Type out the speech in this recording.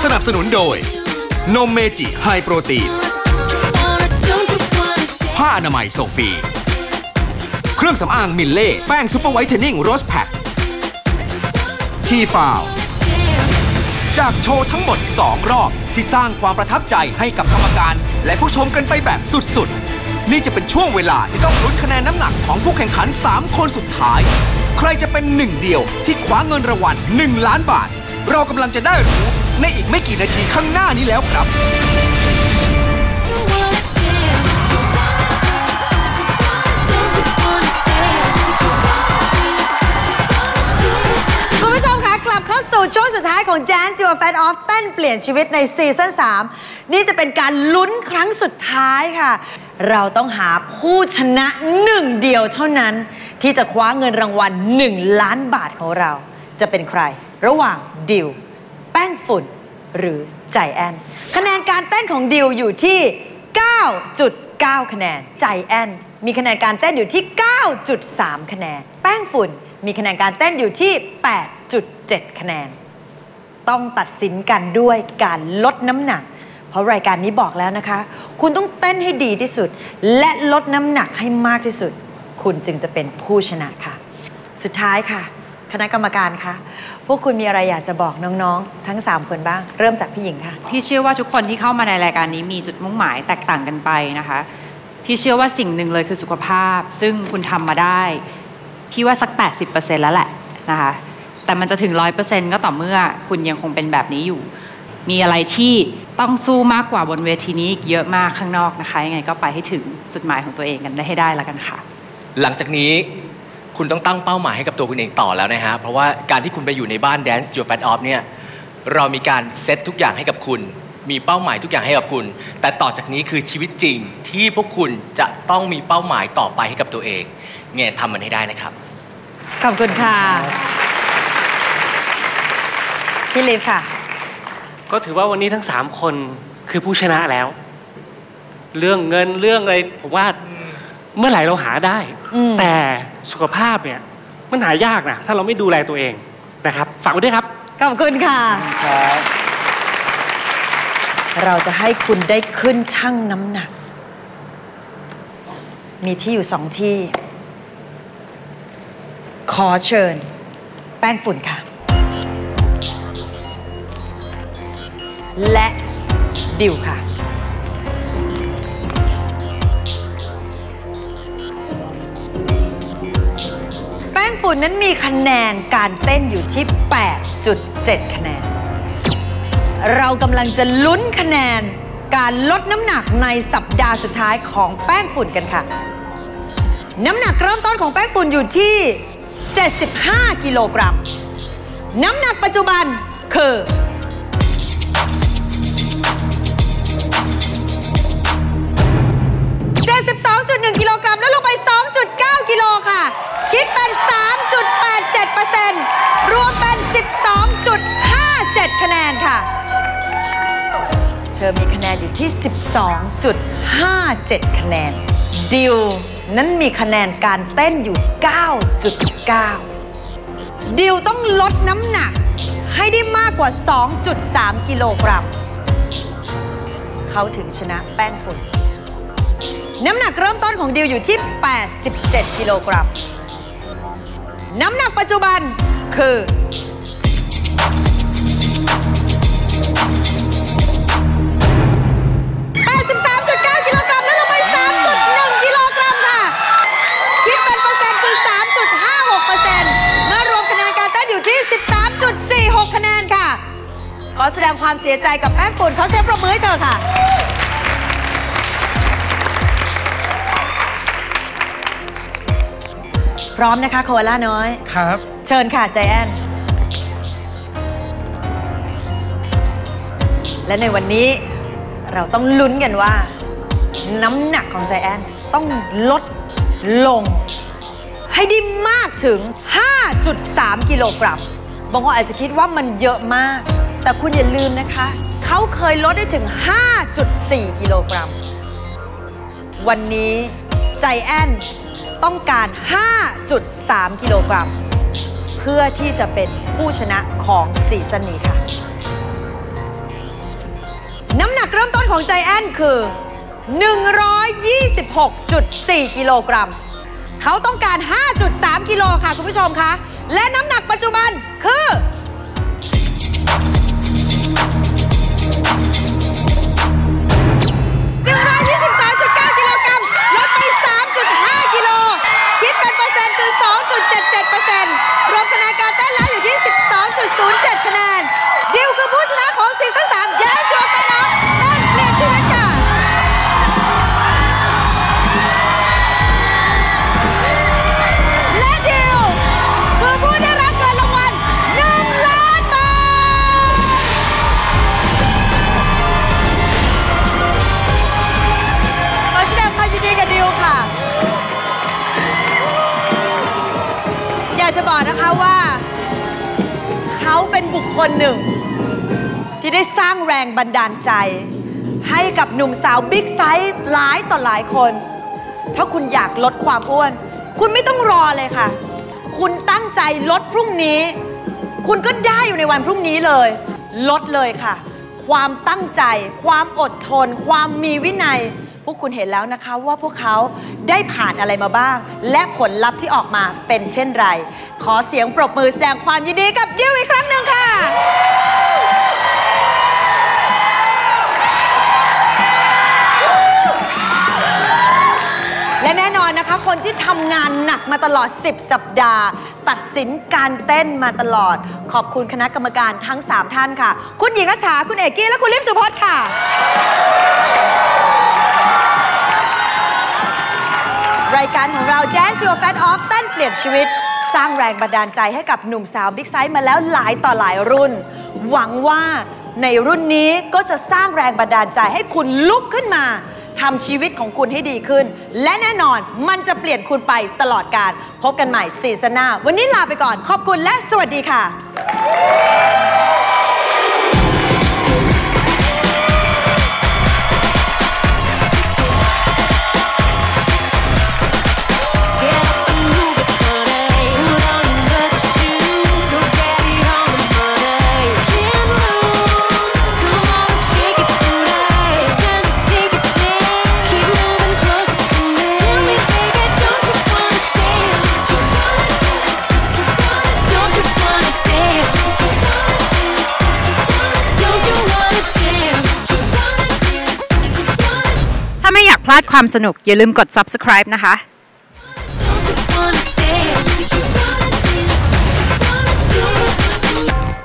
สนับสนุนโดยนมเมจิไฮโปรตีนผ้าอนามัยโซฟีเครื่องสำอางมิลเล่แป้งซุปเปอร์ไวท์เทนนิ่งโรสแพ็คทีฟาวจากโชว์ทั้งหมด2รอบที่สร้างความประทับใจให้กับกรรมการและผู้ชมกันไปแบบสุดๆนี่จะเป็นช่วงเวลาที่ต้องลุ้นคะแนนน้ำหนักของผู้แข่งขัน3คนสุดท้ายใครจะเป็นหนึ่งเดียวที่คว้าเงินรางวัล1 ล้านบาทเรากำลังจะได้รู้ในอีกไม่กี่นาทีข้างหน้านี้แล้วครับเข้าสู่ช่วงสุดท้ายของ Dance Your Fat Off เต้นเปลี่ยนชีวิตในซีซั่น3นี่จะเป็นการลุ้นครั้งสุดท้ายค่ะเราต้องหาผู้ชนะหนึ่งเดียวเท่านั้นที่จะคว้าเงินรางวัล1 ล้านบาทของเราจะเป็นใครระหว่างดิวแป้งฝุ่นหรือใจแอนคะแนนการเต้นของดิวอยู่ที่ 9.9 คะแนนใจแอนมีคะแนนการเต้นอยู่ที่ 9.3 คะแนนแป้งฝุ่นมีคะแนนการเต้นอยู่ที่ 8.7 คะแนนต้องตัดสินกันด้วยการลดน้ำหนักเพราะรายการนี้บอกแล้วนะคะคุณต้องเต้นให้ดีที่สุดและลดน้ำหนักให้มากที่สุดคุณจึงจะเป็นผู้ชนะค่ะสุดท้ายค่ะคณะกรรมการคะพวกคุณมีอะไรอยากจะบอกน้องๆทั้ง3คนบ้างเริ่มจากพี่หญิงค่ะพี่เชื่อว่าทุกคนที่เข้ามาในรายการนี้มีจุดมุ่งหมายแตกต่างกันไปนะคะพี่เชื่อว่าสิ่งหนึ่งเลยคือสุขภาพซึ่งคุณทำมาได้พี่ว่าสัก 80% แล้วแหละนะคะแต่มันจะถึง 100% ก็ต่อเมื่อคุณยังคงเป็นแบบนี้อยู่มีอะไรที่ต้องสู้มากกว่าบนเวทีนี้เยอะมากข้างนอกนะคะยังไงก็ไปให้ถึงจุดหมายของตัวเองกันได้ให้ได้แล้วกันค่ะหลังจากนี้คุณต้องตั้งเป้าหมายให้กับตัวคุณเองต่อแล้วนะฮะเพราะว่าการที่คุณไปอยู่ในบ้าน Dance Your Fat Off เนี่ยเรามีการเซตทุกอย่างให้กับคุณมีเป้าหมายทุกอย่างให้กับคุณแต่ต่อจากนี้คือชีวิตจริงที่พวกคุณจะต้องมีเป้าหมายต่อไปให้กับตัวเองไงทำมันให้ได้นะครับขอบคุณค่ะพี่ลิฟค่ะก็ถือว่าวันนี้ทั้ง3คนคือผู้ชนะแล้วเรื่องเงินเรื่องอะไรผมว่าเมื่อไหร่เราหาได้แต่สุขภาพเนี่ยมันหายากนะถ้าเราไม่ดูแลตัวเองนะครับฝากไว้ด้วยครับขอบคุณค่ะเราจะให้คุณได้ขึ้นชั่งน้ำหนักมีที่อยู่2ที่ขอเชิญแป้งฝุ่นค่ะและดิวค่ะแป้งฝุ่นนั้นมีคะแนนการเต้นอยู่ที่ 8.7 คะแนนเรากำลังจะลุ้นคะแนนการลดน้ำหนักในสัปดาห์สุดท้ายของแป้งฝุ่นกันค่ะน้ำหนักเริ่มต้นของแป้งฝุ่นอยู่ที่75 กิโลกรัมน้ำหนักปัจจุบันคือ 72.1 กิโลกรัมแล้วลงไป 2.9 กิโลค่ะคิดเป็น 3.87% รวมเป็น 12.57 คะแนนค่ะเธอมีคะแนนอยู่ที่ 12.57 คะแนนดิวนั้นมีคะแนนการเต้นอยู่ 9.9 ดิวต้องลดน้ำหนักให้ได้มากกว่า 2.3 กิโลกรัมเขาถึงชนะแป้งฝุ่นน้ำหนักเริ่มต้นของดิวอยู่ที่ 87 กิโลกรัมน้ำหนักปัจจุบันคือ 83.9 กิโลกรัมแล้วลงไป 3.1 กิโลกรัมค่ะคิดเป็นเปอร์เซ็นต์คือ 3.56% เมื่อรวมคะแนนการเต้นอยู่ที่ 13.46 คะแนนค่ะขอแสดงความเสียใจกับแป้งฝุ่นเขาเสียงปรบมือให้เธอค่ะพร้อมนะคะโคอาล่าน้อยครับเชิญค่ะใจแอนและในวันนี้เราต้องลุ้นกันว่าน้ำหนักของใจแอนต้องลดลงให้ได้มากถึง 5.3 กิโลกรัมบางคนอาจจะคิดว่ามันเยอะมากแต่คุณอย่าลืมนะคะเขาเคยลดได้ถึง 5.4 กิโลกรัมวันนี้ใจแอนต้องการ 5.3 กิโลกรัมเพื่อที่จะเป็นผู้ชนะของซีซั่นนี้ค่ะน้ำหนักเริ่มต้นของใจแอนคือ 126.4 กิโลกรัมเขาต้องการ 5.3 กิโลค่ะคุณผู้ชมคะและน้ำหนักปัจจุบันคือ123.9 กิโลกรัมลดไป 3.5 กิโลคิดเป็นเปอร์เซ็นต์คือ 2.77% รวมคะแนนการเต้นแล้วอยู่ที่ 12.07 คะแนนดิวคือผู้ชนะของซีซั่น3แย้ชัวร์ไปแล้วเต้นเปลี่ยนชีวิตค่ะและดิวคือผู้ได้รับเงินรางวัล1 ล้านบาทขอแสดงความยินดีกับดิวค่ะอยากจะบอกนะคะว่าเขาเป็นบุคคลหนึ่งที่ได้สร้างแรงบันดาลใจให้กับหนุ่มสาวบิ๊กไซส์หลายต่อหลายคนถ้าคุณอยากลดความอ้วนคุณไม่ต้องรอเลยค่ะคุณตั้งใจลดพรุ่งนี้คุณก็ได้อยู่ในวันพรุ่งนี้เลยลดเลยค่ะความตั้งใจความอดทนความมีวินัยพวกคุณเห็นแล้วนะคะว่าพวกเขาได้ผ่านอะไรมาบ้างและผลลัพธ์ที่ออกมาเป็นเช่นไรขอเสียงปรบมือแสดงความยินดีกับดิวอีกครั้งหนึ่งค่ะและแน่นอนนะคะคนที่ทำงานหนักมาตลอด10 สัปดาห์ตัดสินการเต้นมาตลอดขอบคุณคณะกรรมการทั้ง3ท่านค่ะคุณหญิงรัชชาคุณเอกกี้และคุณลิฟสุพจน์ค่ะรายการของเรา Dance Your Fat Off เต้นเปลี่ยนชีวิตสร้างแรงบันดาลใจให้กับหนุ่มสาวบิ๊กไซส์มาแล้วหลายต่อหลายรุ่นหวังว่าในรุ่นนี้ก็จะสร้างแรงบันดาลใจให้คุณลุกขึ้นมาทำชีวิตของคุณให้ดีขึ้นและแน่นอนมันจะเปลี่ยนคุณไปตลอดกาลพบกันใหม่ซีซั่นหน้าวันนี้ลาไปก่อนขอบคุณและสวัสดีค่ะพลาดความสนุกอย่าลืมกด subscribe นะคะ